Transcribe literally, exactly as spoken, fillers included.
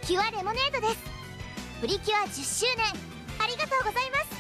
キュアレモネードです。プリキュアじゅっしゅうねんありがとうございます。